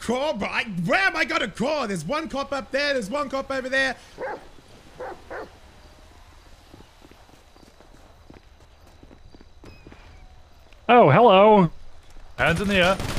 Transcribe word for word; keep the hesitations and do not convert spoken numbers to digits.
crawl, bro. I, where am I gonna crawl? There's one cop up there. There's one cop over there. Oh, hello. Hands in the air.